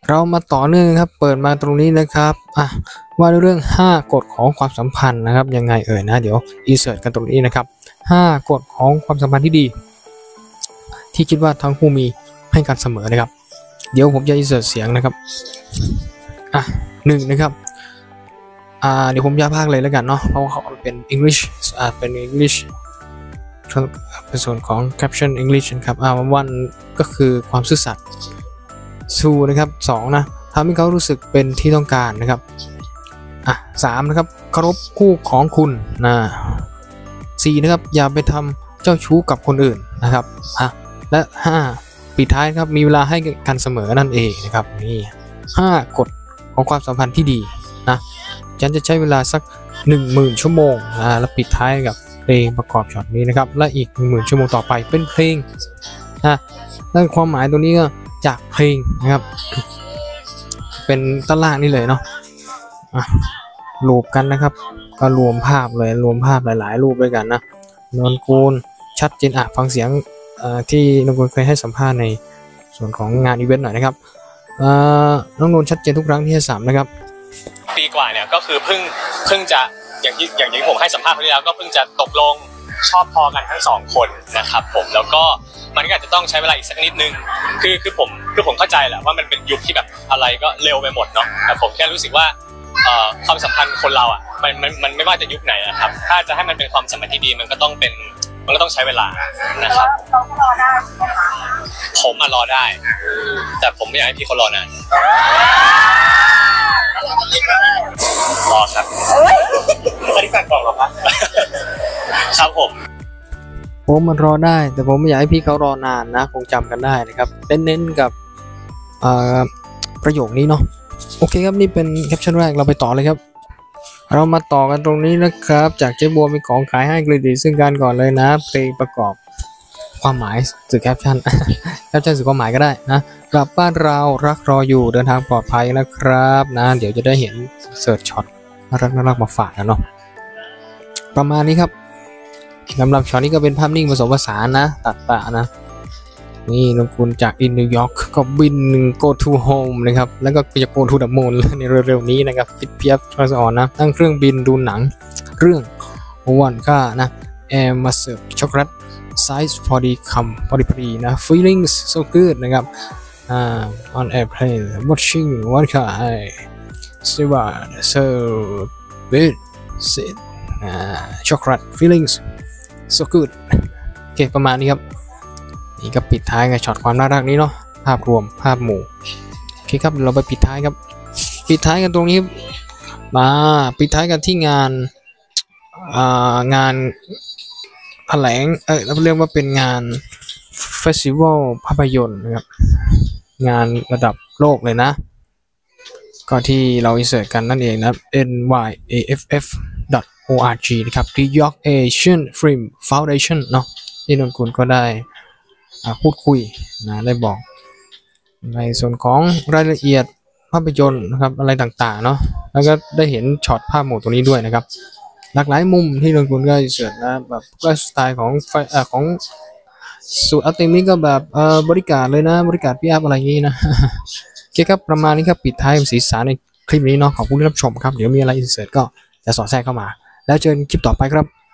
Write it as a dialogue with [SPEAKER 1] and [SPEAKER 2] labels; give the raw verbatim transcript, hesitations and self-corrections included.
[SPEAKER 1] เรามาต่อเนื่องครับเปิดมาตรงนี้นะครับอ่ะว่าด้วยเรื่องห้ากฎของความสัมพันธ์นะครับยังไงเอ่ยนะเดี๋ยวอินเสิร์ตกันตรงนี้นะครับห้ากฎของความสัมพันธ์ที่ดีที่คิดว่าทั้งคู่มีให้กันเสมอนะครับเดี๋ยวผมจะอินเสิร์ตเสียงนะครับอ่ะหนึ่งนะครับอ่าเดี๋ยวผมจะพากเลยแล้วกันเนาะเพราะว่าเขาเป็น English อ่าเป็น English เป็นส่วนของ caption English นะครับอ่าวันก็คือความซื่อสัตย์ทูนะครับสองนะทำให้เขารู้สึกเป็นที่ต้องการนะครับอ่ะสามนะครับเคารพคู่ของคุณนะสี่นะครับอย่าไปทำเจ้าชู้กับคนอื่นนะครับอ่ะและห้าปิดท้ายครับมีเวลาให้กันเสมอนั่นเองนะครับนี่ห้ากฎของความสัมพันธ์ที่ดีนะฉันจะใช้เวลาสักหนึ่งหมื่นชั่วโมงอ่าแล้วปิดท้ายกับเพลงประกอบช็อตนี้นะครับและอีกหนึ่งหมื่นชั่วโมงต่อไปเป็นเพลงนะและความหมายตัวนี้ก็จากเพลงนะครับเป็นตารางนี่เลยเนาะอ่ะรูปกันนะครับก็รวมภาพเลยรวมภาพหลายๆรูปด้วยกันนะนนกูลชัดเจนอ่ะฟังเสียงที่นนกูลเคยให้สัมภาษณ์ในส่วนของงานอีเวนต์หน่อยนะครับน้องนนชัดเจนทุกครั้งที่ให้สัมนะครับ
[SPEAKER 2] ปีกว่าเนี่ยก็คือเพิ่งเพิ่งจะอย่างที่อย่างที่ผมให้สัมภาษณ์ไปแล้วก็เพิ่งจะตกลงชอบพอกันทั้งสองคนนะครับผมแล้วก็มันก็อาจจะต้องใช้เวลาอีกสักนิดนึงคือคือผมคือผมเข้าใจแหละว่ามันเป็นยุคที่แบบอะไรก็เร็วไปหมดเนาะแต่ผมแค่รู้สึกว่าความสัมพันธ์คนเราอ่ะมันมันมันไม่ว่าจะยุคไหนนะครับถ้าจะให้มันเป็นความสัมพันธ์ที่ดีมันก็ต้องเป็นมันก็ต้องใช้เวลานะครับรอได้ผมมารอได้แต่ผมไม่อยากให้พี่เขารอนานรอครับอันนี้สั่งกล่องหรอครับครับผม
[SPEAKER 1] ผมมันรอได้แต่ผมไม่อยากให้พี่เขารอนานนะคงจำกันได้นะครับเน้นๆกับประโยคนี้เนาะโอเคครับนี่เป็นแคปชั่นแรกเราไปต่อเลยครับเรามาต่อกันตรงนี้นะครับจากเจ๊บัวมีของขายให้กรีดีซึ่งกันก่อนเลยนะเพลงประกอบความหมายสื่อแคปชั่นแคปชั่นสื่อความหมายก็ได้นะกลับบ้านเรารักรออยู่เดินทางปลอดภัยนะครับนะเดี๋ยวจะได้เห็นเสิร์ชช็อตน่ารักน่ารักมาฝากกันเนาะประมาณนี้ครับสำหรับช็อตนี้ก็เป็นภาพนิ่งผสมผสานนะตัดต่อนะนี่นกุลจากอินนิวยอร์กก็บิน go to home นะครับแล้วก็จะ go to the moon ในเร็วๆนี้นะครับฟิตเพียบทรานส์ออนนะนั่งเครื่องบินดูหนังเรื่องวันก็นะแอร์มาเสิร์ฟช็อกโกแลตไซส์พอดีคำพอดีพอดีนะ feelings so good นะครับอ่า on airplane watching one car silver so good sit อ่าช็อกโกแลต feelings so good โอเคประมาณนี้ครับนี่ก็ปิดท้ายกับช็อตความน่ารักนี้เนาะภาพรวมภาพหมู่โอเคครับเราไปปิดท้ายครับปิดท้ายกันตรงนี้มาปิดท้ายกันที่งานอ่างานแถลงเออเราเรียกว่าเป็นงานเฟสติวัลภาพยนตร์นะครับงานระดับโลกเลยนะก็ที่เราอินเสิร์ตกันนั่นเองนะ เอ็น วาย เอ เอฟ เอฟ ดอท โอ อาร์ จี นะครับ New York Asian Film Foundation เนาะที่นนกุลก็ได้พูดคุยนะได้บอกในส่วนของรายละเอียดภาพยนตร์นะครับอะไรต่างๆเนาะแล้วก็ได้เห็นช็อตภาพหมู่ตัวนี้ด้วยนะครับหลากหลายมุมที่นนกุลก็เสิร์ชนะแบบก็สไตล์ของไฟอ่าของสูตรอัลติมิก็แบบเอ่อบริการเลยนะบริการพี่อัพอะไรอย่างนี้นะโอเคครับประมาณนี้ครับปิดท้ายสีสันในคลิปนี้เนาะขอบคุณที่รับชมครับเดี๋ยวมีอะไรอินเสิร์ตก็จะสอดแทรกเข้ามาแล้วเจอกันคลิปต่อไปครับ